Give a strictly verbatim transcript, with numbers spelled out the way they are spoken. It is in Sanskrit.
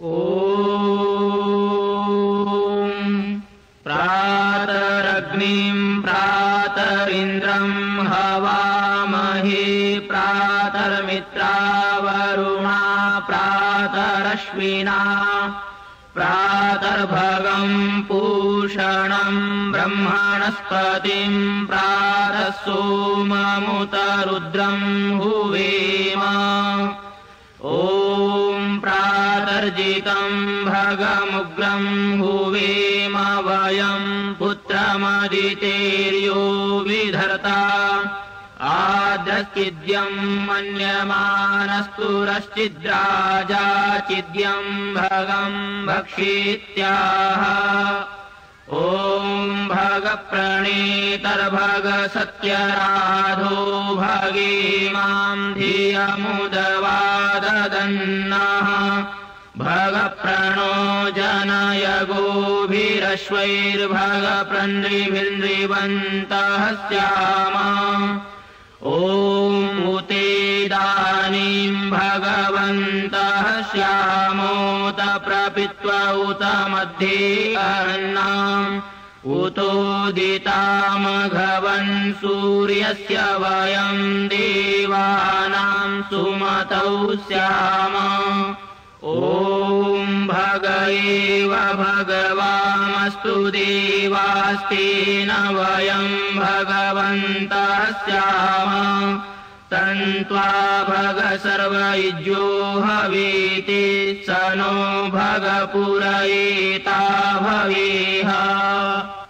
ॐ प्रातरग्निं प्रातरिन्द्रं हवामहे प्रातर्मित्रावरुणा प्रातरश्विना प्रातर्भगं पूषणं ब्रह्मणस्पतिं प्रातः सोममुत रुद्रं हुवेम ॐ प्रातर्जितं भगमुग्रं हुवेम वयं पुत्रमदितेर्यो विधर्ता आद्रश्चिद्यं मन्यमानस्तुरश्चिद्राजा चिद्यं भगं भक्षित्याह ॐ भगप्रणीतर्भग सत्यराधो भगे मां धियमुदवाददन्नः भगप्रणो जनय गोभिरश्वैर्भगप्रन्नृभिन्नृवन्तः स्याम ॐ उतेदानीं भगवन्तः श्यामोत प्रपित्वा उत मध्ये अर्णाम् उतोदितामघवन् सूर्यस्य वयं देवानां सुमतौ स्याम ॐ भग एव भगवामस्तु देवास्तेन वयं भगवन्तः स्याम तन्त्वा भग सर्वयुज्यो हवेति स नो भग पुरयेता भवेह।